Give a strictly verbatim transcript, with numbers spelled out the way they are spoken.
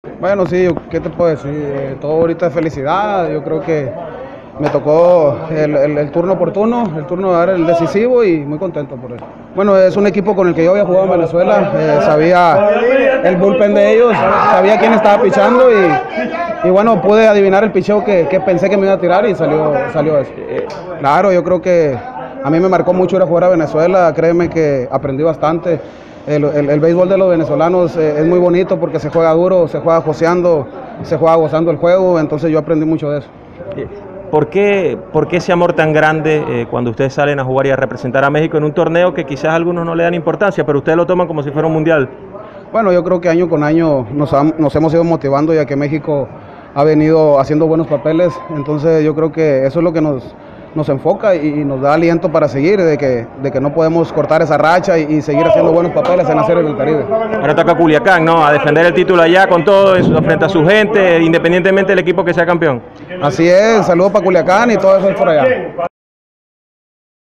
Bueno, sí, yo- ¿qué te puedo decir? Eh, todo ahorita es felicidad. Yo creo que me tocó el, el- el turno oportuno, el turno de dar el decisivo y muy contento por eso. Bueno, es un equipo con el que yo había jugado en Venezuela, eh, sabía el bullpen de ellos, sabía quién estaba pichando y, y bueno, pude adivinar el picheo que, que pensé que me iba a tirar y salió, salió eso. Claro, yo creo que a mí me marcó mucho ir a jugar a Venezuela, créeme que aprendí bastante. El, el, el béisbol de los venezolanos eh, es muy bonito porque se juega duro, se juega joseando, se juega gozando el juego, entonces yo aprendí mucho de eso. ¿Por qué, por qué ese amor tan grande eh, cuando ustedes salen a jugar y a representar a México en un torneo que quizás algunos no le dan importancia, pero ustedes lo toman como si fuera un mundial? Bueno, yo creo que año con año nos, ha, nos hemos ido motivando ya que México ha venido haciendo buenos papeles, entonces yo creo que eso es lo que nos, nos enfoca y, y nos da aliento para seguir, de que, de que no podemos cortar esa racha y, y seguir haciendo buenos papeles en la Serie del Caribe. Ahora toca Culiacán, ¿no? A defender el título allá con todo, frente a su gente, independientemente del equipo que sea campeón. Así es, saludos para Culiacán y todo eso es por allá.